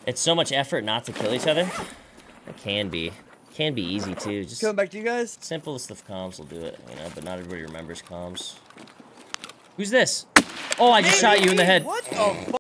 It's so much effort not to kill each other. It can be. Can be easy too. Just coming back to you guys. Simplest of comms will do it, you know. But not everybody remembers comms. Who's this? Oh, I just shot you in the head. What the fuck?